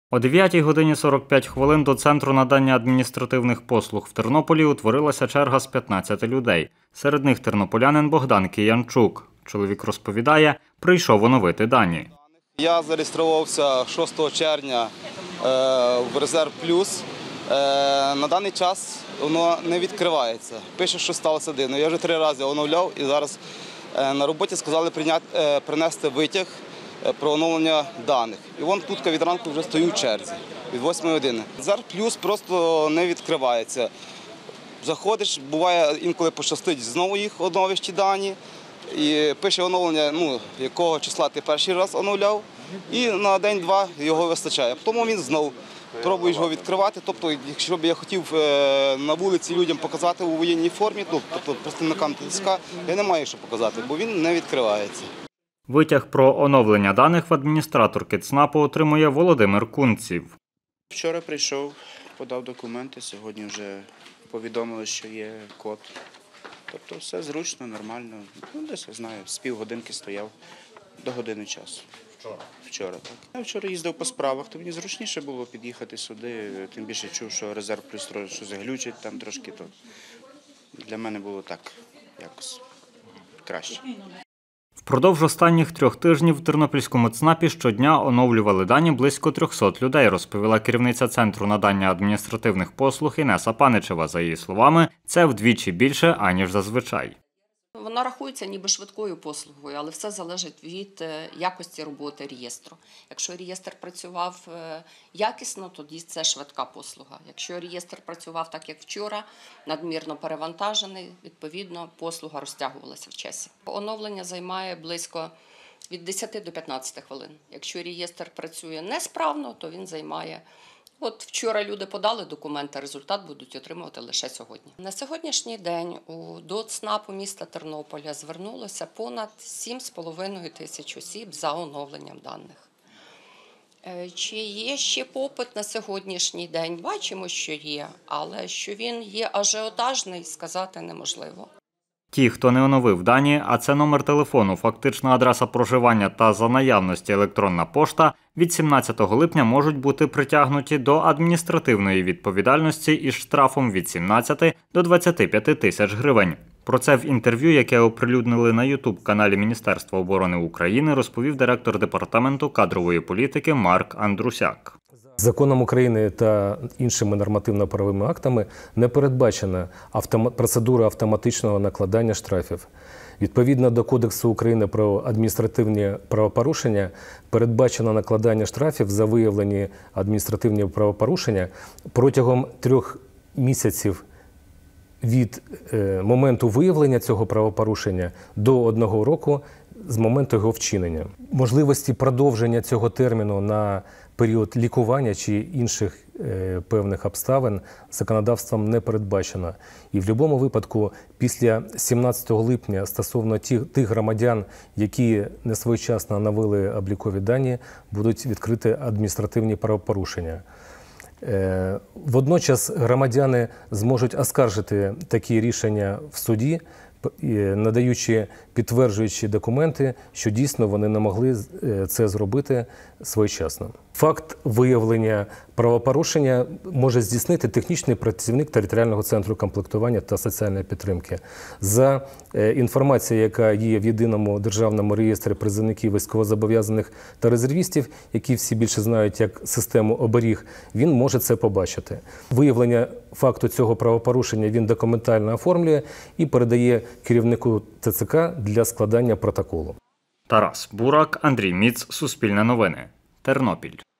О 9 годині 45 хвилин до Центру надання адміністративних послуг в Тернополі утворилася черга з 15 людей. Серед них тернополянин Богдан Киянчук. Чоловік розповідає, прийшов оновити дані. Я зареєструвався 6 червня в Резерв Плюс. На даний час воно не відкривається. Пише, що сталося дивно. Я вже 3 рази оновляв і зараз на роботі сказали принести витяг про оновлення даних. І вон тут від ранку вже стою в черзі, від 8 години. Резерв Плюс просто не відкривається. Заходиш, буває інколи пощастить, знову їх оновиш ті дані. І пише оновлення, якого числа ти перший раз оновляв, і на день-два його вистачає. Тому він знову пробуєш його відкривати. Тобто, якщо б я хотів на вулиці людям показати у воєнній формі, тобто представникам ТЦК, я не маю що показати, бо він не відкривається. Витяг про оновлення даних в адміністраторки ЦНАПу отримує Володимир Кунців. Вчора прийшов, подав документи, сьогодні вже повідомили, що є код. Тобто все зручно, нормально. Десь, я знаю, з півгодинки стояв до години часу. Вчора, так. Я вчора їздив по справах, то мені зручніше було під'їхати сюди, тим більше чув, що Резерв Плюс щось глючить там трошки, то для мене було так якось краще. Впродовж останніх 3 тижнів в Тернопільському ЦНАПі щодня оновлювали дані близько 300 людей, розповіла керівниця Центру надання адміністративних послуг Інеса Паничева. За її словами, це вдвічі більше, аніж зазвичай. Вона рахується ніби швидкою послугою, але все залежить від якості роботи реєстру. Якщо реєстр працював якісно, тоді це швидка послуга. Якщо реєстр працював так, як вчора, надмірно перевантажений, відповідно, послуга розтягувалася в часі. Оновлення займає близько від 10 до 15 хвилин. Якщо реєстр працює несправно, то він займає. От вчора люди подали документи, результат будуть отримувати лише сьогодні. На сьогоднішній день до ЦНАПу міста Тернополя звернулося понад 7,5 тисяч осіб за оновленням даних. Чи є ще попит на сьогоднішній день? Бачимо, що є, але що він є ажіотажний, сказати неможливо. Ті, хто не оновив дані, а це номер телефону, фактична адреса проживання та за наявності електронна пошта, від 17 липня можуть бути притягнуті до адміністративної відповідальності із штрафом від 17 до 25 тисяч гривень. Про це в інтерв'ю, яке оприлюднили на YouTube-каналі Міністерства оборони України, розповів директор Департаменту кадрової політики Марк Андрусяк. Законом України та іншими нормативно-правовими актами не передбачена процедура автоматичного накладання штрафів. Відповідно до Кодексу України про адміністративні правопорушення передбачено накладання штрафів за виявлені адміністративні правопорушення протягом 3 місяців від моменту виявлення цього правопорушення до 1 року з моменту його вчинення. Можливості продовження цього терміну на період лікування чи інших певних обставин законодавством не передбачено. І в будь-якому випадку після 17 липня стосовно тих громадян, які несвоєчасно навели облікові дані, будуть відкриті адміністративні правопорушення. Водночас громадяни зможуть оскаржити такі рішення в суді, надаючи підтверджуючі документи, що дійсно вони не могли це зробити своєчасно. Факт виявлення правопорушення може здійснити технічний працівник територіального центру комплектування та соціальної підтримки. За інформацією, яка є в єдиному державному реєстрі призовників військовозобов'язаних та резервістів, які всі більше знають як систему оберіг, він може це побачити. Виявлення факту цього правопорушення він документально оформлює і передає керівнику ТЦК для складання протоколу. Тарас Бурак, Андрій Міц, Суспільне новини, Тернопіль.